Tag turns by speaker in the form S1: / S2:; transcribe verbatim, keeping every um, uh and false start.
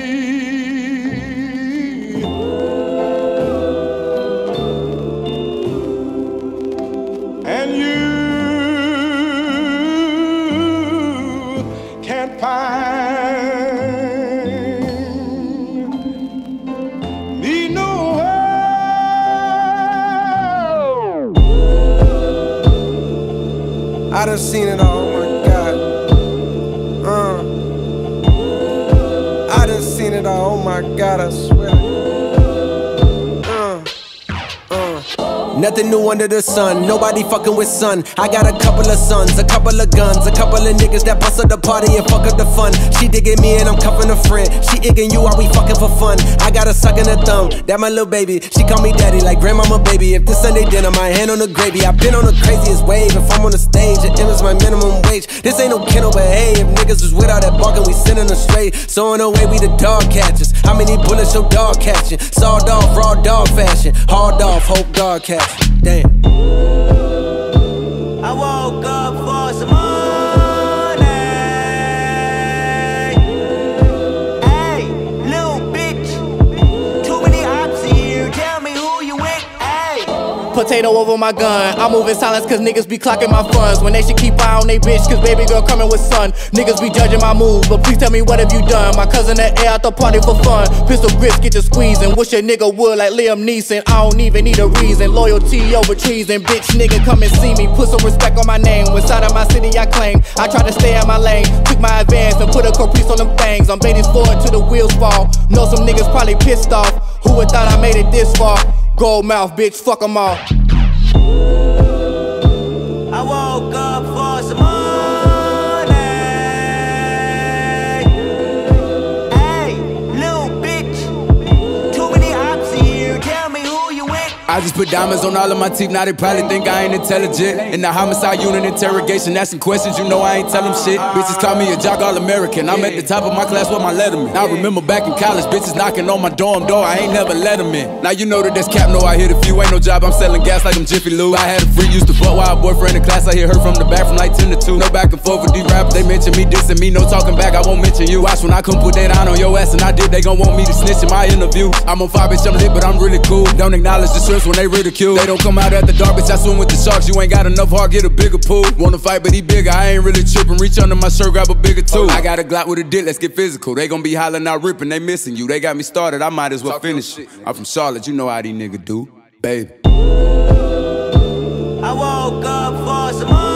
S1: And you can't find me nowhere.
S2: I done seen it all, oh my God. Uh. I done seen it all, oh my God, I swear. Uh. Uh. Nothing new under the sun, nobody fucking with sun. I got a couple of sons, a couple of guns, a couple of niggas that bust up the party and fuck up the fun. She digging me and I'm cuffing a friend. She igging you while we fucking for fun. I got a sucking a thumb, that my little baby. She call me daddy like grandmama baby. If this Sunday dinner, my hand on the gravy. I been on the craziest wave. If I'm on the stage, it is my minimum wage. This ain't no kennel, but hey, if niggas was without that barking, we sending them straight. So in a way, we the dog catchers. How many bullets your dog catching? Sawed off, raw dog fashion. Hard off, hope dog catch. Damn.
S3: I woke up for some money. Hey, little bitch. Too many ops here. Tell me who you with. Hey.
S4: Potato over my gun. I move in silence cause niggas be clocking my funds. When they should keep eye on they bitch cause baby girl coming with son. Niggas be judging my moves, but please tell me what have you done. My cousin that air out the party for fun. Pistol grips get to squeezing. Wish a nigga would like Liam Neeson. I don't even need a reason. Loyalty over treason. Bitch nigga come and see me. Put some respect on my name. Inside of my city I claim. I try to stay in my lane. Took my advance and put a caprice on them things. I'm baiting forward till the wheels fall. Know some niggas probably pissed off. Who would thought I made it this far? Gold mouth bitch, fuck them all.
S3: I woke up for some money. Hey, little bitch. Too many ops here. Tell me who you with.
S5: I just put diamonds on all of my teeth, now they probably think I ain't intelligent. In the homicide unit interrogation, asking questions, you know I ain't tell them shit. Bitches call me a jock all-American, I'm at the top of my class with my letterman. I remember back in college, bitches knocking on my dorm door, I ain't never let them in. Now you know that that's cap, no I hit a few, ain't no job, I'm selling gas like I'm Jiffy Lube. I had a freak, used to fuck while a boyfriend in class, I hear her from the back from like ten to two. No back and forth with these rappers, they mention me dissing me, no talking back, I won't mention you. Watch when I come put that down on your ass and I did, they gon' want me to snitch in my interview. I'm on fire, bitch, I'm lit, but I'm really cool. Don't acknowledge the shrimps when they ridicule. They don't come out at the dark, bitch, I swim with the sharks. You ain't got enough heart, get a bigger pool. Wanna fight, but he bigger, I ain't really tripping. Reach under my shirt, grab a bigger tool. I got a Glock with a dick, let's get physical. They gon' be hollering out ripping, they missing you. They got me started, I might as well finish it. I'm from Charlotte, you know how these niggas do, baby.
S3: I woke up for some money.